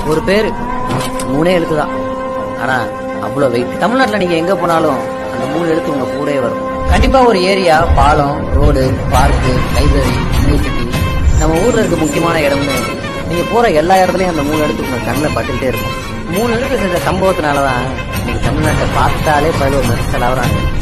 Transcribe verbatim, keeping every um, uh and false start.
ஒரு பேரு மூணே எழுத்துதான், ஆனா அவ்வளவு வெயிட். தமிழ்நாட்டுல நீங்க எங்க போனாலும் அந்த மூணு எழுத்து உங்க கூடவே வரும். கண்டிப்பா ஒரு ஏரியா, பாலம், ரோடு, பார்க்கு, லைப்ரரி, யூனிவர்சிட்டி, நம்ம ஊர்ல இருக்க முக்கியமான இடம்னு நீங்க போற எல்லா இடத்துலயும் அந்த மூணு எழுத்துக்கு உங்க கண்ணில் பட்டுக்கிட்டே இருக்கும். மூணு எழுத்து செஞ்ச சம்பவத்தினாலதான் இன்னைக்கு தமிழ்நாட்டை பார்த்தாலே பதில் ஒரு மெர்சல் ஆகுறாங்க.